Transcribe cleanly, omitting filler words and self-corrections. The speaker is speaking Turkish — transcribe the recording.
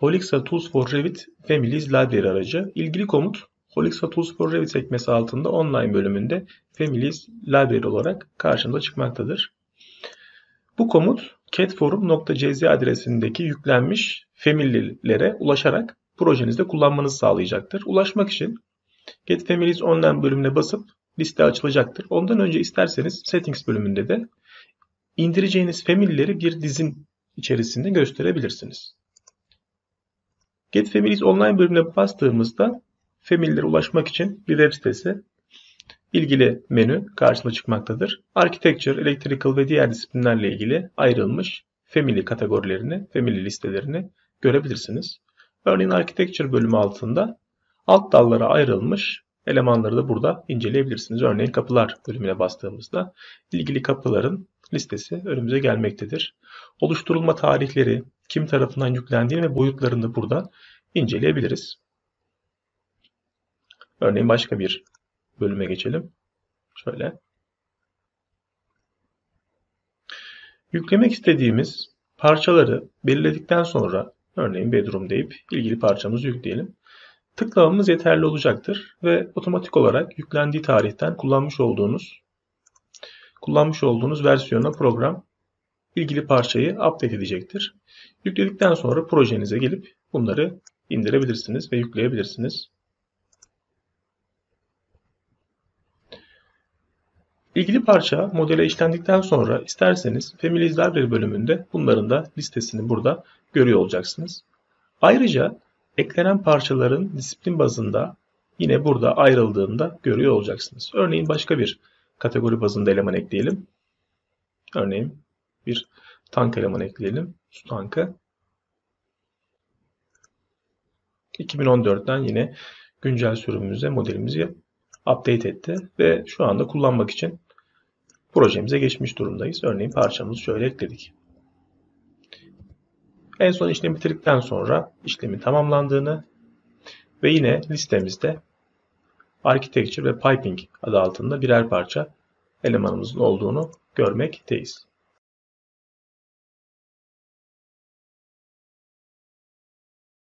Holixa Tools for Revit Families Library aracı. İlgili komut Holixa Tools for Revit sekmesi altında online bölümünde Families Library olarak karşımıza çıkmaktadır. Bu komut catforum.cz adresindeki yüklenmiş family'lere ulaşarak projenizde kullanmanızı sağlayacaktır. Ulaşmak için Get Families Online bölümüne basıp liste açılacaktır. Ondan önce isterseniz Settings bölümünde de indireceğiniz family'leri bir dizin içerisinde gösterebilirsiniz. Get Families Online bölümüne bastığımızda family'lere ulaşmak için bir web sitesi, ilgili menü karşımıza çıkmaktadır. Architecture, Electrical ve diğer disiplinlerle ilgili ayrılmış family kategorilerini, family listelerini görebilirsiniz. Örneğin Architecture bölümü altında alt dallara ayrılmış elemanları da burada inceleyebilirsiniz. Örneğin kapılar bölümüne bastığımızda ilgili kapıların listesi önümüze gelmektedir. Oluşturulma tarihleri, kim tarafından yüklendiğini ve boyutlarını da burada inceleyebiliriz. Örneğin başka bir bölüme geçelim. Şöyle. Yüklemek istediğimiz parçaları belirledikten sonra örneğin bedroom deyip ilgili parçamızı yükleyelim. Tıklamamız yeterli olacaktır ve otomatik olarak yüklendiği tarihten kullanmış olduğunuz versiyona program ilgili parçayı update edecektir. Yükledikten sonra projenize gelip bunları indirebilirsiniz ve yükleyebilirsiniz. İlgili parça modele işlendikten sonra isterseniz Families Library bölümünde bunların da listesini burada görüyor olacaksınız. Ayrıca eklenen parçaların disiplin bazında yine burada ayrıldığını da görüyor olacaksınız. Örneğin başka bir kategori bazında eleman ekleyelim. Örneğin bir tank elemanı ekleyelim. Su tankı. 2014'ten yine güncel sürümümüze modelimizi update etti ve şu anda kullanmak için projemize geçmiş durumdayız. Örneğin parçamızı şöyle ekledik. En son işlemi bitirdikten sonra işlemin tamamlandığını ve yine listemizde Architecture ve Piping adı altında birer parça elemanımızın olduğunu görmekteyiz.